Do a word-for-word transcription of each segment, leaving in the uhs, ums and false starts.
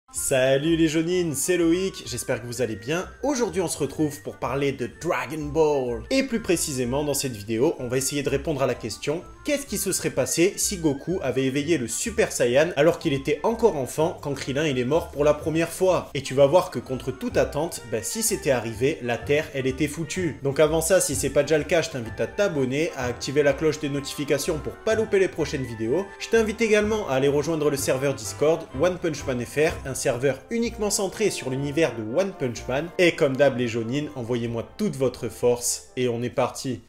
Salut les jaunines, c'est Loïc, j'espère que vous allez bien. Aujourd'hui on se retrouve pour parler de Dragon Ball. Et plus précisément dans cette vidéo, on va essayer de répondre à la question: qu'est-ce qui se serait passé si Goku avait éveillé le Super Saiyan alors qu'il était encore enfant quand Krillin il est mort pour la première fois? Et tu vas voir que contre toute attente, bah si c'était arrivé, la Terre elle était foutue. Donc avant ça, si c'est pas déjà le cas, je t'invite à t'abonner, à activer la cloche des notifications pour pas louper les prochaines vidéos. Je t'invite également à aller rejoindre le serveur Discord One Punch Man F R, un serveur uniquement centré sur l'univers de One Punch Man. Et comme d'hab les jaunines, envoyez-moi toute votre force et on est parti.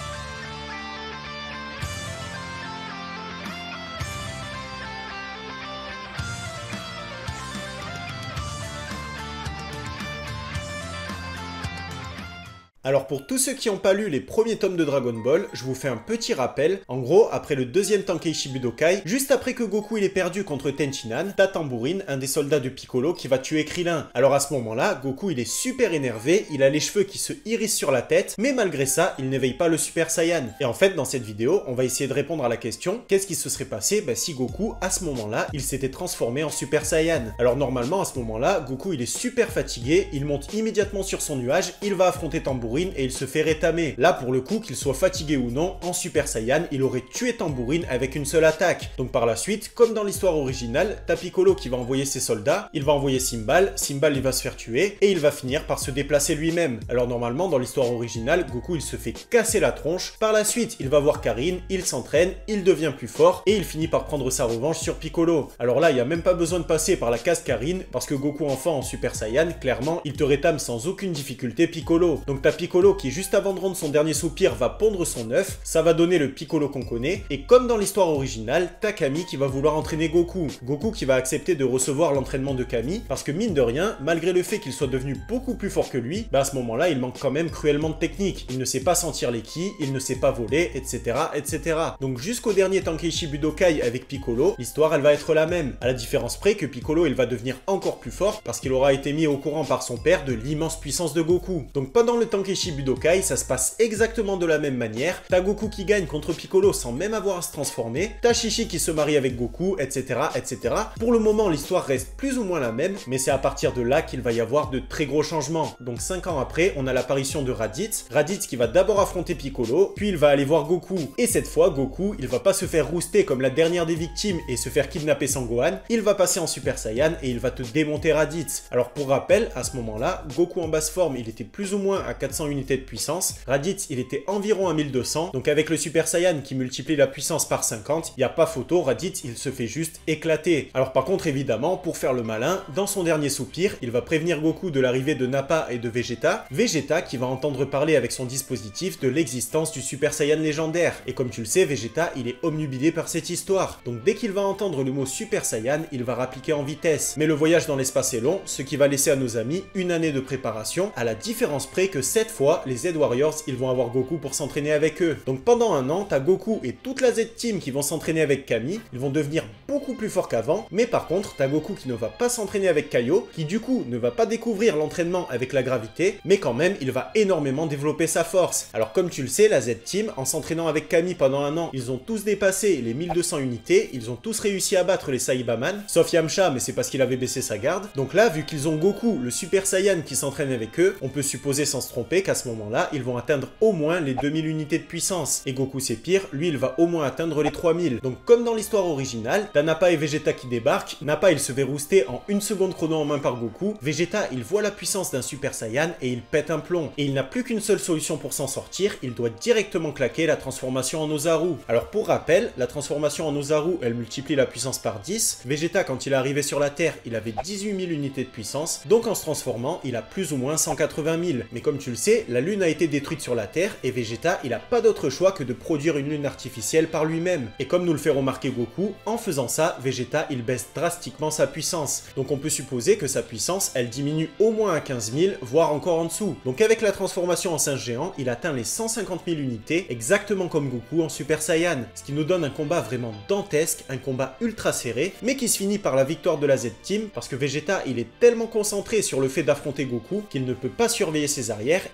Alors pour tous ceux qui n'ont pas lu les premiers tomes de Dragon Ball, je vous fais un petit rappel. En gros, après le deuxième Tenkaichi Budokai, juste après que Goku il est perdu contre Tenshinhan, t'as Tambourine, un des soldats de Piccolo, qui va tuer Krillin. Alors à ce moment-là, Goku il est super énervé, il a les cheveux qui se hérissent sur la tête, mais malgré ça, il n'éveille pas le Super Saiyan. Et en fait, dans cette vidéo, on va essayer de répondre à la question: qu'est-ce qui se serait passé bah, si Goku, à ce moment-là, il s'était transformé en Super Saiyan? Alors normalement, à ce moment-là, Goku il est super fatigué, il monte immédiatement sur son nuage, il va affronter Tambourine, et il se fait rétamer. Là pour le coup, qu'il soit fatigué ou non, en Super Saiyan, il aurait tué Tambourine avec une seule attaque. Donc par la suite, comme dans l'histoire originale, t'as Piccolo qui va envoyer ses soldats, il va envoyer Simbal, Simbal il va se faire tuer, et il va finir par se déplacer lui-même. Alors normalement, dans l'histoire originale, Goku il se fait casser la tronche, par la suite il va voir Karine, il s'entraîne, il devient plus fort, et il finit par prendre sa revanche sur Piccolo. Alors là, il n'y a même pas besoin de passer par la case Karine, parce que Goku enfant en Super Saiyan, clairement, il te rétame sans aucune difficulté Piccolo. Donc t'as Piccolo qui juste avant de rendre son dernier soupir va pondre son œuf, ça va donner le Piccolo qu'on connaît, et comme dans l'histoire originale, t'as Kami qui va vouloir entraîner Goku. Goku qui va accepter de recevoir l'entraînement de Kami, parce que mine de rien, malgré le fait qu'il soit devenu beaucoup plus fort que lui, bah à ce moment-là, il manque quand même cruellement de technique. Il ne sait pas sentir les ki, il ne sait pas voler, et cetera, et cetera. Donc jusqu'au dernier Tenkaichi Budokai avec Piccolo, l'histoire elle va être la même, à la différence près que Piccolo il va devenir encore plus fort, parce qu'il aura été mis au courant par son père de l'immense puissance de Goku. Donc pendant le Tenkaichi Budokai, ça se passe exactement de la même manière. T'as Goku qui gagne contre Piccolo sans même avoir à se transformer. T'as Chichi qui se marie avec Goku, et cetera, et cetera. Pour le moment, l'histoire reste plus ou moins la même, mais c'est à partir de là qu'il va y avoir de très gros changements. Donc cinq ans après, on a l'apparition de Raditz. Raditz qui va d'abord affronter Piccolo, puis il va aller voir Goku. Et cette fois, Goku, il va pas se faire rouster comme la dernière des victimes et se faire kidnapper sans Gohan. Il va passer en Super Saiyan et il va te démonter Raditz. Alors pour rappel, à ce moment-là, Goku en basse forme, il était plus ou moins à quatre cents unités de puissance. Raditz, il était environ à mille deux cents, donc avec le Super Saiyan qui multiplie la puissance par cinquante, il n'y a pas photo, Raditz, il se fait juste éclater. Alors par contre, évidemment, pour faire le malin, dans son dernier soupir, il va prévenir Goku de l'arrivée de Nappa et de Vegeta, Vegeta qui va entendre parler avec son dispositif de l'existence du Super Saiyan légendaire. Et comme tu le sais, Vegeta, il est omnubilé par cette histoire. Donc dès qu'il va entendre le mot Super Saiyan, il va rappliquer en vitesse. Mais le voyage dans l'espace est long, ce qui va laisser à nos amis une année de préparation, à la différence près que cette fois, les Z Warriors, ils vont avoir Goku pour s'entraîner avec eux. Donc pendant un an, t'as Goku et toute la Z-Team qui vont s'entraîner avec Kami, ils vont devenir beaucoup plus forts qu'avant, mais par contre, t'as Goku qui ne va pas s'entraîner avec Kaio, qui du coup ne va pas découvrir l'entraînement avec la gravité, mais quand même, il va énormément développer sa force. Alors comme tu le sais, la Z-Team, en s'entraînant avec Kami pendant un an, ils ont tous dépassé les mille deux cents unités, ils ont tous réussi à battre les Saibaman, sauf Yamcha, mais c'est parce qu'il avait baissé sa garde. Donc là, vu qu'ils ont Goku, le Super Saiyan qui s'entraîne avec eux, on peut supposer sans se tromper qu'à ce moment-là, ils vont atteindre au moins les deux mille unités de puissance. Et Goku c'est pire, lui il va au moins atteindre les trois mille. Donc comme dans l'histoire originale, t'as Nappa et Vegeta qui débarquent, Nappa il se fait rouster en une seconde chrono en main par Goku, Vegeta il voit la puissance d'un Super Saiyan et il pète un plomb. Et il n'a plus qu'une seule solution pour s'en sortir, il doit directement claquer la transformation en Ozaru. Alors pour rappel, la transformation en Ozaru elle multiplie la puissance par dix, Vegeta quand il est arrivé sur la Terre il avait dix-huit mille unités de puissance, donc en se transformant il a plus ou moins cent quatre-vingt mille. Mais comme tu le sais, la Lune a été détruite sur la Terre et Vegeta il a pas d'autre choix que de produire une lune artificielle par lui-même. Et comme nous le fait remarquer Goku, en faisant ça, Vegeta il baisse drastiquement sa puissance. Donc on peut supposer que sa puissance elle diminue au moins à quinze mille, voire encore en dessous. Donc avec la transformation en singe géant, il atteint les cent cinquante mille unités, exactement comme Goku en Super Saiyan. Ce qui nous donne un combat vraiment dantesque, un combat ultra serré, mais qui se finit par la victoire de la Z-Team, parce que Vegeta il est tellement concentré sur le fait d'affronter Goku qu'il ne peut pas surveiller ses arrières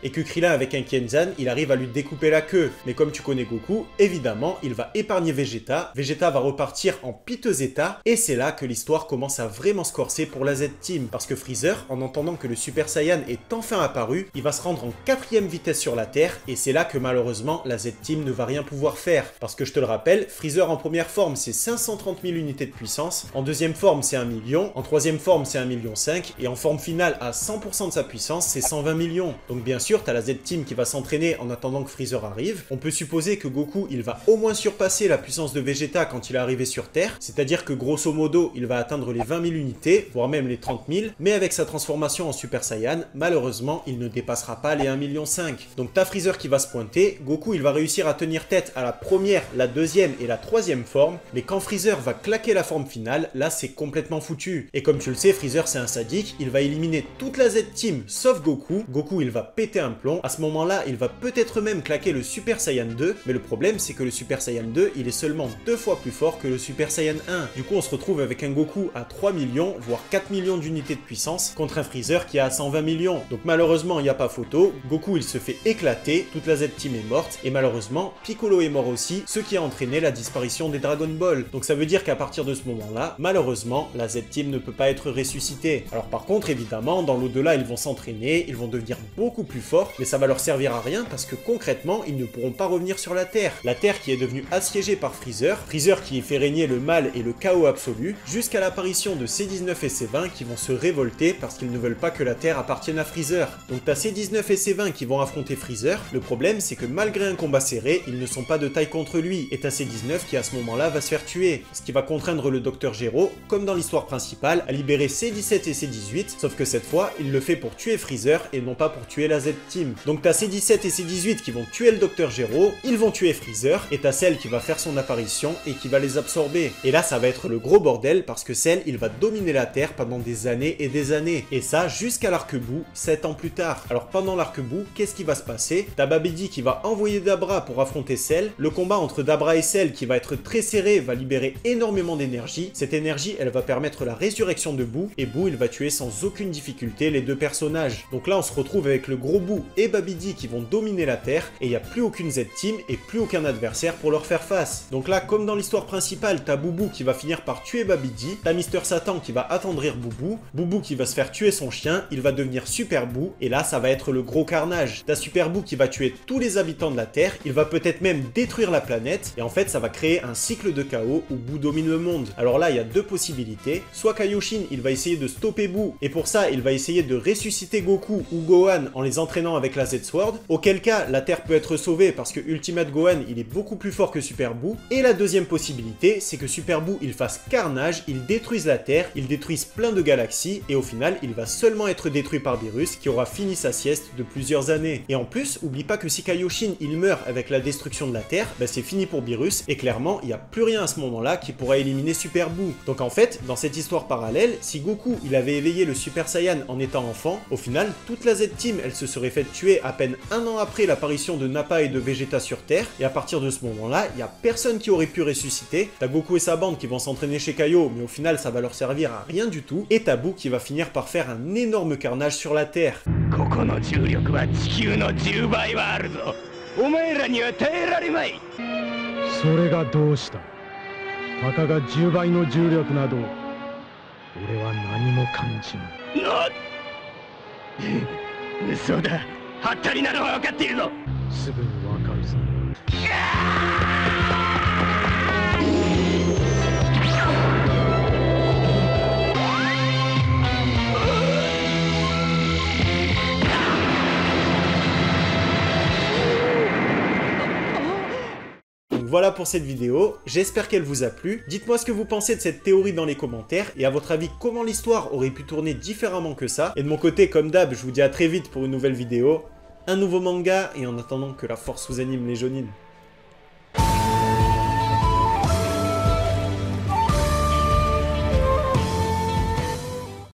et que Krillin avec un Kenzan, il arrive à lui découper la queue. Mais comme tu connais Goku, évidemment, il va épargner Vegeta, Vegeta va repartir en piteux état, et c'est là que l'histoire commence à vraiment se corser pour la Z-Team, parce que Freezer, en entendant que le Super Saiyan est enfin apparu, il va se rendre en quatrième vitesse sur la Terre, et c'est là que malheureusement, la Z-Team ne va rien pouvoir faire, parce que je te le rappelle, Freezer en première forme c'est cinq cent trente mille unités de puissance, en deuxième forme c'est un million, en troisième forme c'est un million cinq, et en forme finale à cent pour cent de sa puissance c'est cent vingt millions. Donc bien sûr, t'as la Z-Team qui va s'entraîner en attendant que Freezer arrive. On peut supposer que Goku, il va au moins surpasser la puissance de Vegeta quand il est arrivé sur Terre, c'est-à-dire que grosso modo, il va atteindre les vingt mille unités, voire même les trente mille, mais avec sa transformation en Super Saiyan, malheureusement, il ne dépassera pas les un million cinq. Donc t'as Freezer qui va se pointer, Goku, il va réussir à tenir tête à la première, la deuxième et la troisième forme, mais quand Freezer va claquer la forme finale, là c'est complètement foutu. Et comme tu le sais, Freezer c'est un sadique, il va éliminer toute la Z-Team sauf Goku. Goku il va péter un plomb, à ce moment-là il va peut-être même claquer le Super Saiyan deux, mais le problème c'est que le Super Saiyan deux il est seulement deux fois plus fort que le Super Saiyan un. Du coup on se retrouve avec un Goku à trois millions, voire quatre millions d'unités de puissance, contre un Freezer qui est à cent vingt millions. Donc malheureusement il n'y a pas photo, Goku il se fait éclater, toute la Z-Team est morte, et malheureusement Piccolo est mort aussi, ce qui a entraîné la disparition des Dragon Ball. Donc ça veut dire qu'à partir de ce moment-là, malheureusement, la Z-Team ne peut pas être ressuscitée. Alors par contre, évidemment, dans l'au-delà, ils vont s'entraîner, ils vont devenir beaucoup plus forts, mais ça va leur servir à rien parce que concrètement, ils ne pourront pas revenir sur la Terre. La Terre qui est devenue assiégée par Freezer, Freezer qui fait régner le mal et le chaos absolu, jusqu'à l'apparition de C dix-neuf et C vingt qui vont se révolter parce qu'ils ne veulent pas que la Terre appartienne à Freezer. Donc t'as C dix-neuf et C vingt qui vont affronter Freezer, le problème c'est que malgré un combat serré, ils ne sont pas de taille contre lui, et t'as C dix-neuf qui à ce moment-là va se faire tuer, ce qui va contraindre le docteur Gero, comme dans l'histoire principale, à libérer C dix-sept et C dix-huit, sauf que cette fois, il le fait pour tuer Freezer et non pas pour tuer la Z-Team. Donc t'as C dix-sept et C dix-huit qui vont tuer le docteur Gero, ils vont tuer Freezer, et t'as Cell qui va faire son apparition et qui va les absorber. Et là, ça va être le gros bordel parce que Cell, il va dominer la Terre pendant des années et des années, et ça jusqu'à l'arc-bout, sept ans plus tard. Alors pendant l'arc-bout, qu'est-ce qui va se passer? T'as Babidi qui va envoyer Dabra pour affronter Cell, le combat entre Dabra et Cell qui va être très serré va libérer énormément d'énergie, cette énergie elle va permettre la résurrection de Boo, et Boo il va tuer sans aucune difficulté les deux personnages. Donc là on se retrouve avec le gros Boo et Babidi qui vont dominer la Terre, et il n'y a plus aucune Z-Team et plus aucun adversaire pour leur faire face. Donc là comme dans l'histoire principale, t'as Boubou qui va finir par tuer Babidi, t'as Mister Satan qui va attendrir Boubou, Boubou qui va se faire tuer son chien, il va devenir Super Boo, et là ça va être le gros carnage. T'as Super Boo qui va tuer tous les habitants de la Terre, il va peut-être même détruire la planète, et en fait ça va créer un cycle de chaos où Boo domine le monde. Alors là il y a deux possibilités, soit Kaioshin il va essayer de stopper Boo, et pour ça il va essayer de ressusciter Goku ou Gohan en les entraînant avec la Z-Sword, auquel cas la Terre peut être sauvée parce que Ultimate Gohan il est beaucoup plus fort que Super Boo, et la deuxième possibilité c'est que Super Boo il fasse carnage, il détruise la Terre, il détruise plein de galaxies, et au final il va seulement être détruit par Beerus qui aura fini sa sieste de plusieurs années. Et en plus, oublie pas que si Kaioshin il meurt avec la destruction de la Terre, bah c'est fini pour Beerus, et clairement il n'y a plus rien à ce moment-là qui pourra éliminer Super Boo. Donc en fait, dans cette histoire parallèle, si Goku il avait éveillé le Super Saiyan en étant enfant, au final toute la Z-Team elle se serait fait tuer à peine un an après l'apparition de Nappa et de Vegeta sur Terre, et à partir de ce moment-là, il n'y a personne qui aurait pu ressusciter. T'as Goku et sa bande qui vont s'entraîner chez Kaio, mais au final ça va leur servir à rien du tout, et t'as Boo qui va finir par faire un énorme carnage sur la Terre. Voilà pour cette vidéo, j'espère qu'elle vous a plu. Dites-moi ce que vous pensez de cette théorie dans les commentaires, et à votre avis comment l'histoire aurait pu tourner différemment que ça. Et de mon côté, comme d'hab, je vous dis à très vite pour une nouvelle vidéo, un nouveau manga, et en attendant que la force vous anime les Jonines.